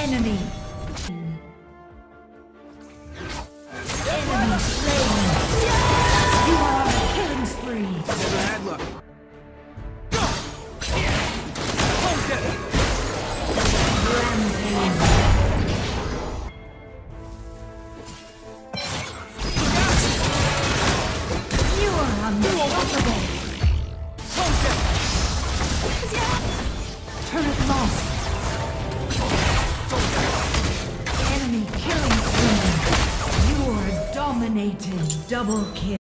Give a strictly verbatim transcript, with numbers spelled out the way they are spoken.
Enemy. Enemy slain. You are on a killing spree. Never had luck. Rampage. You are unstoppable. Turret lost. Enemy killing spree. You are dominating. Double kill.